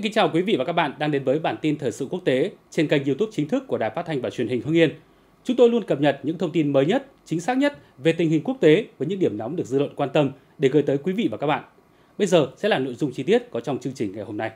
Xin kính chào quý vị và các bạn đang đến với bản tin thời sự quốc tế trên kênh YouTube chính thức của Đài Phát thanh và Truyền hình Hưng Yên. Chúng tôi luôn cập nhật những thông tin mới nhất, chính xác nhất về tình hình quốc tế với những điểm nóng được dư luận quan tâm để gửi tới quý vị và các bạn. Bây giờ sẽ là nội dung chi tiết có trong chương trình ngày hôm nay.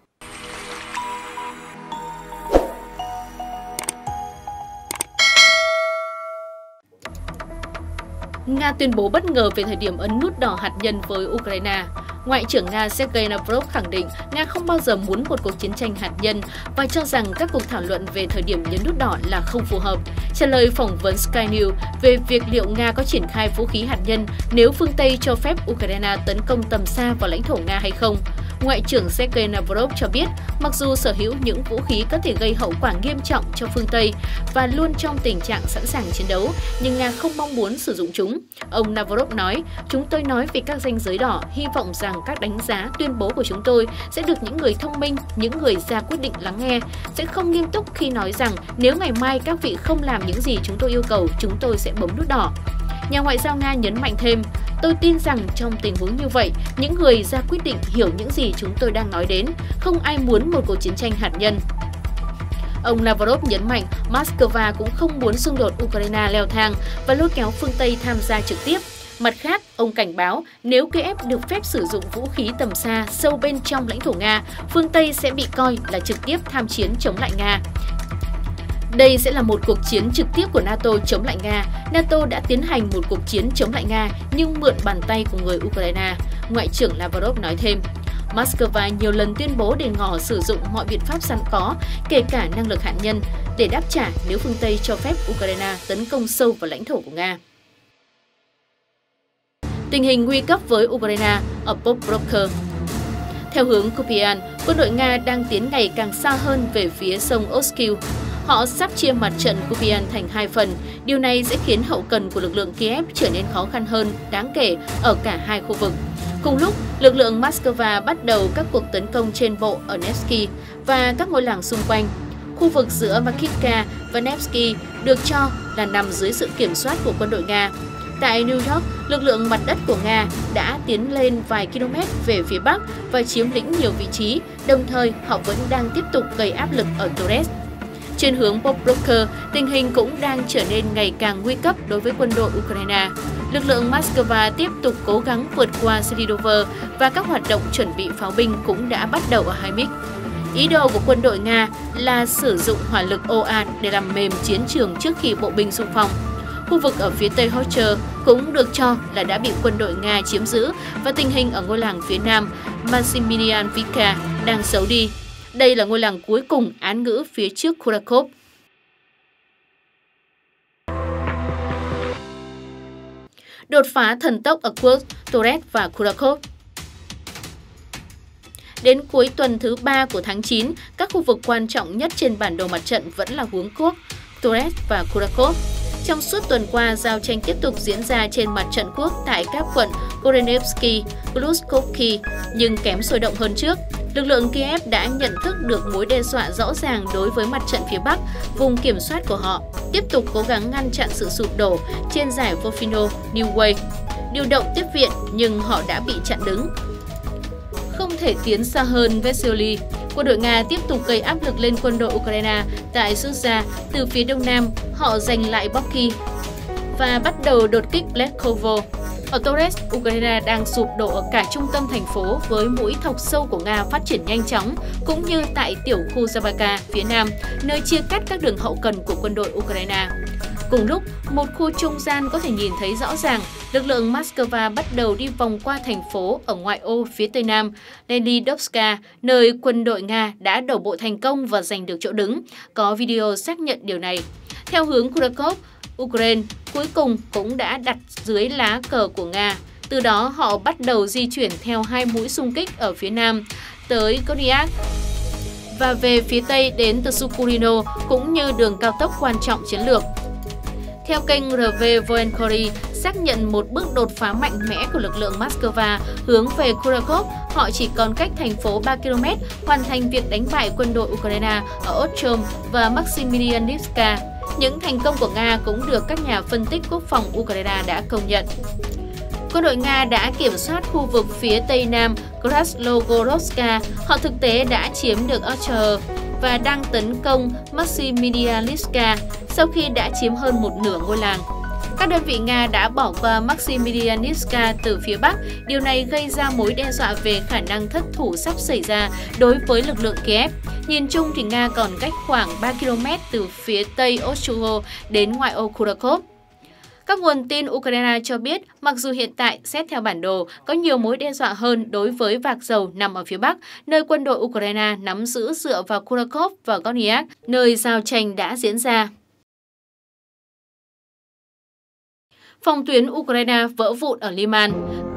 Nga tuyên bố bất ngờ về thời điểm ấn nút đỏ hạt nhân với Ukraine. Ngoại trưởng Nga Sergei Lavrov khẳng định Nga không bao giờ muốn một cuộc chiến tranh hạt nhân và cho rằng các cuộc thảo luận về thời điểm nhấn nút đỏ là không phù hợp. Trả lời phỏng vấn Sky News về việc liệu Nga có triển khai vũ khí hạt nhân nếu phương Tây cho phép Ukraine tấn công tầm xa vào lãnh thổ Nga hay không, Ngoại trưởng Sergei Lavrov cho biết mặc dù sở hữu những vũ khí có thể gây hậu quả nghiêm trọng cho phương Tây và luôn trong tình trạng sẵn sàng chiến đấu, nhưng Nga không mong muốn sử dụng chúng. Ông Lavrov nói, chúng tôi nói về các ranh giới đỏ, hy vọng rằng các đánh giá, tuyên bố của chúng tôi sẽ được những người thông minh, những người ra quyết định lắng nghe, sẽ không nghiêm túc khi nói rằng nếu ngày mai các vị không làm những gì chúng tôi yêu cầu, chúng tôi sẽ bấm nút đỏ. Nhà ngoại giao Nga nhấn mạnh thêm, tôi tin rằng trong tình huống như vậy, những người ra quyết định hiểu những gì chúng tôi đang nói đến, không ai muốn một cuộc chiến tranh hạt nhân. Ông Lavrov nhấn mạnh Moscow cũng không muốn xung đột Ukraine leo thang và lôi kéo phương Tây tham gia trực tiếp. Mặt khác, ông cảnh báo nếu Kiev được phép sử dụng vũ khí tầm xa sâu bên trong lãnh thổ Nga, phương Tây sẽ bị coi là trực tiếp tham chiến chống lại Nga. Đây sẽ là một cuộc chiến trực tiếp của NATO chống lại Nga. NATO đã tiến hành một cuộc chiến chống lại Nga nhưng mượn bàn tay của người Ukraine, Ngoại trưởng Lavrov nói thêm. Moscow nhiều lần tuyên bố để ngỏ sử dụng mọi biện pháp sẵn có, kể cả năng lực hạt nhân, để đáp trả nếu phương Tây cho phép Ukraine tấn công sâu vào lãnh thổ của Nga. Tình hình nguy cấp với Ukraine ở Pokrovka. Theo hướng Kupian, quân đội Nga đang tiến ngày càng xa hơn về phía sông Oskil. Họ sắp chia mặt trận Kupian thành hai phần. Điều này sẽ khiến hậu cần của lực lượng Kiev trở nên khó khăn hơn đáng kể ở cả hai khu vực. Cùng lúc, lực lượng Moscow bắt đầu các cuộc tấn công trên bộ ở Nevsky và các ngôi làng xung quanh. Khu vực giữa Makivka và Nevsky được cho là nằm dưới sự kiểm soát của quân đội Nga. Tại New York, lực lượng mặt đất của Nga đã tiến lên vài km về phía bắc và chiếm lĩnh nhiều vị trí, đồng thời họ vẫn đang tiếp tục gây áp lực ở Torres. Trên hướng Pokrovka, tình hình cũng đang trở nên ngày càng nguy cấp đối với quân đội Ukraine. Lực lượng Moscow tiếp tục cố gắng vượt qua Selidovo và các hoạt động chuẩn bị pháo binh cũng đã bắt đầu ở Haimik. Ý đồ của quân đội Nga là sử dụng hỏa lực ồ ạt để làm mềm chiến trường trước khi bộ binh xung phong. Khu vực ở phía tây Hocher cũng được cho là đã bị quân đội Nga chiếm giữ và tình hình ở ngôi làng phía nam Maximilianivka đang xấu đi. Đây là ngôi làng cuối cùng án ngữ phía trước Kurakov. Đột phá thần tốc ở Kursk, Torres và Kurakov. Đến cuối tuần thứ 3 của tháng 9, các khu vực quan trọng nhất trên bản đồ mặt trận vẫn là hướng Kursk, Torres và Kurakov. Trong suốt tuần qua, giao tranh tiếp tục diễn ra trên mặt trận Kursk tại các quận Korenevsky, Gluskovki, nhưng kém sôi động hơn trước. Lực lượng Kiev đã nhận thức được mối đe dọa rõ ràng đối với mặt trận phía Bắc, vùng kiểm soát của họ, tiếp tục cố gắng ngăn chặn sự sụp đổ trên giải Vofino New Way. Điều động tiếp viện nhưng họ đã bị chặn đứng. Không thể tiến xa hơn Vesely, quân đội Nga tiếp tục gây áp lực lên quân đội Ukraine tại Suza từ phía đông nam, họ giành lại Boki và bắt đầu đột kích Leskovo. Ở Torres, Ukraine đang sụp đổ ở cả trung tâm thành phố với mũi thọc sâu của Nga phát triển nhanh chóng, cũng như tại tiểu khu Zabaka phía nam, nơi chia cắt các đường hậu cần của quân đội Ukraine. Cùng lúc, một khu trung gian có thể nhìn thấy rõ ràng, lực lượng Moscow bắt đầu đi vòng qua thành phố ở ngoại ô phía tây nam, Lenidovska, nơi quân đội Nga đã đổ bộ thành công và giành được chỗ đứng. Có video xác nhận điều này. Theo hướng Kurakov, Ukraine cuối cùng cũng đã đặt dưới lá cờ của Nga. Từ đó, họ bắt đầu di chuyển theo hai mũi xung kích ở phía nam tới Kodiak và về phía tây đến từ Sukurino, cũng như đường cao tốc quan trọng chiến lược. Theo kênh RV Voenkory, xác nhận một bước đột phá mạnh mẽ của lực lượng Moscow hướng về Kurakov, họ chỉ còn cách thành phố 3 km hoàn thành việc đánh bại quân đội Ukraine ở Ostrom và Maximilianivka. Những thành công của Nga cũng được các nhà phân tích quốc phòng Ukraine đã công nhận. Quân đội Nga đã kiểm soát khu vực phía tây nam Krasnogorodka. Họ thực tế đã chiếm được Ocher và đang tấn công Maximilianivka sau khi đã chiếm hơn một nửa ngôi làng. Các đơn vị Nga đã bỏ qua Maximilianivka từ phía Bắc. Điều này gây ra mối đe dọa về khả năng thất thủ sắp xảy ra đối với lực lượng Kiev. Nhìn chung thì Nga còn cách khoảng 3 km từ phía tây Ochugo đến ngoại ô Kurakov. Các nguồn tin Ukraine cho biết, mặc dù hiện tại, xét theo bản đồ, có nhiều mối đe dọa hơn đối với vạc dầu nằm ở phía Bắc, nơi quân đội Ukraine nắm giữ dựa vào Kurakov và Gornyak, nơi giao tranh đã diễn ra. Phòng tuyến Ukraine vỡ vụn ở Liman.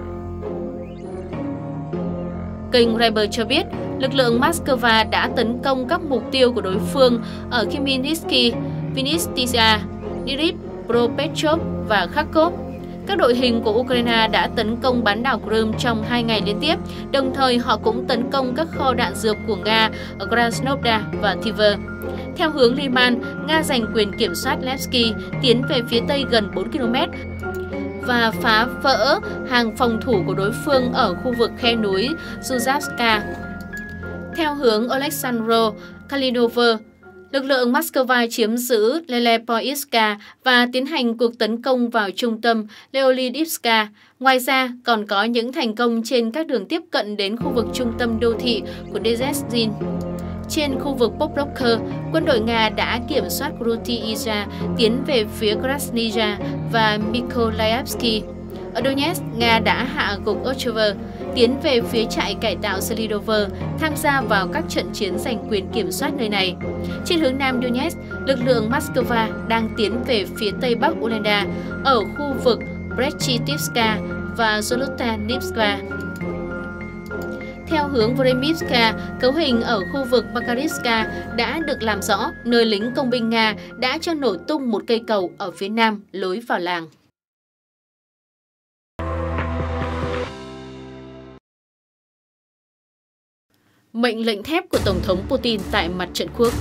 Kênh Reber cho biết, lực lượng Moscow đã tấn công các mục tiêu của đối phương ở Khmelnytsky, Vinnytsia, Dnipropetrovsk và Kharkov. Các đội hình của Ukraine đã tấn công bán đảo Crimea trong 2 ngày liên tiếp, đồng thời họ cũng tấn công các kho đạn dược của Nga ở Krasnodar và Tver. Theo hướng Liman, Nga giành quyền kiểm soát Levski, tiến về phía tây gần 4 km và phá vỡ hàng phòng thủ của đối phương ở khu vực khe núi Zuzavska. Theo hướng Oleksandro Kalinover, lực lượng Moscow chiếm giữ Lelepoitska và tiến hành cuộc tấn công vào trung tâm Leonidivska. Ngoài ra, còn có những thành công trên các đường tiếp cận đến khu vực trung tâm đô thị của Dezhezhin. Trên khu vực Pokrovka, quân đội Nga đã kiểm soát Krutizha, tiến về phía Krasnija và Mykolaievsky. Ở Donetsk, Nga đã hạ gục Ochever, tiến về phía trại cải tạo Selidovo, tham gia vào các trận chiến giành quyền kiểm soát nơi này. Trên hướng nam Donetsk, lực lượng Moscow đang tiến về phía tây bắc Ulenda, ở khu vực Brechitivska và Zolotanivska. Theo hướng Vremivka, cấu hình ở khu vực Makarivka đã được làm rõ, nơi lính công binh Nga đã cho nổ tung một cây cầu ở phía nam lối vào làng. Mệnh lệnh thép của Tổng thống Putin tại mặt trận quốc.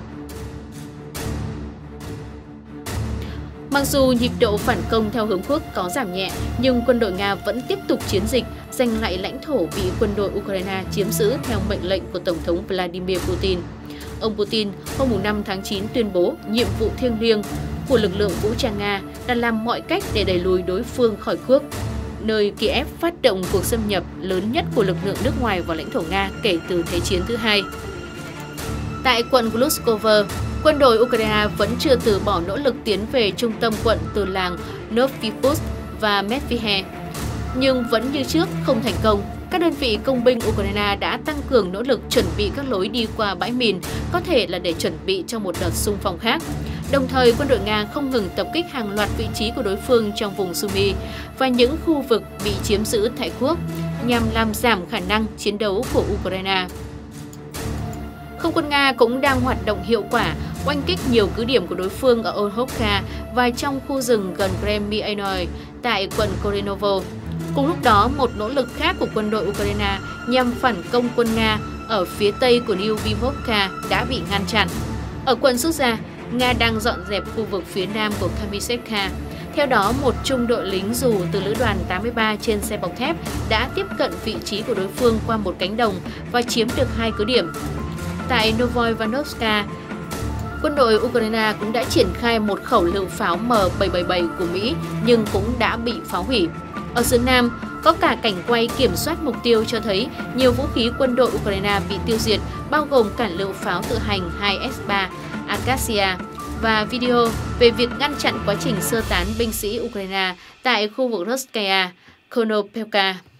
Mặc dù nhịp độ phản công theo hướng quốc có giảm nhẹ, nhưng quân đội Nga vẫn tiếp tục chiến dịch, giành lại lãnh thổ bị quân đội Ukraine chiếm giữ theo mệnh lệnh của Tổng thống Vladimir Putin. Ông Putin hôm 5 tháng 9 tuyên bố nhiệm vụ thiêng liêng của lực lượng vũ trang Nga là làm mọi cách để đẩy lùi đối phương khỏi quốc, nơi Kiev phát động cuộc xâm nhập lớn nhất của lực lượng nước ngoài vào lãnh thổ Nga kể từ Thế chiến thứ hai. Tại quận Gluskovo, quân đội Ukraine vẫn chưa từ bỏ nỗ lực tiến về trung tâm quận từ làng Noviputsk và Medvihe. Nhưng vẫn như trước, không thành công. Các đơn vị công binh Ukraine đã tăng cường nỗ lực chuẩn bị các lối đi qua bãi mìn, có thể là để chuẩn bị cho một đợt xung phong khác. Đồng thời, quân đội Nga không ngừng tập kích hàng loạt vị trí của đối phương trong vùng Sumy và những khu vực bị chiếm giữ tại quốc, nhằm làm giảm khả năng chiến đấu của Ukraine. Không quân Nga cũng đang hoạt động hiệu quả, oanh kích nhiều cứ điểm của đối phương ở Olhovka và trong khu rừng gần Kremyanoi tại quận Korenovo. Cùng lúc đó, một nỗ lực khác của quân đội Ukraine nhằm phản công quân Nga ở phía tây của Lyubimovka đã bị ngăn chặn. Ở quận Suza, Nga đang dọn dẹp khu vực phía nam của Kamisevka. Theo đó, một trung đội lính dù từ lữ đoàn 83 trên xe bọc thép đã tiếp cận vị trí của đối phương qua một cánh đồng và chiếm được 2 cứ điểm. Tại Novoivanovska, quân đội Ukraine cũng đã triển khai một khẩu lựu pháo M777 của Mỹ nhưng cũng đã bị phá hủy. Ở phía nam, có cả cảnh quay kiểm soát mục tiêu cho thấy nhiều vũ khí quân đội Ukraine bị tiêu diệt, bao gồm cản lựu pháo tự hành 2S3 Akasia và video về việc ngăn chặn quá trình sơ tán binh sĩ Ukraine tại khu vực Roskaya, Konopelka.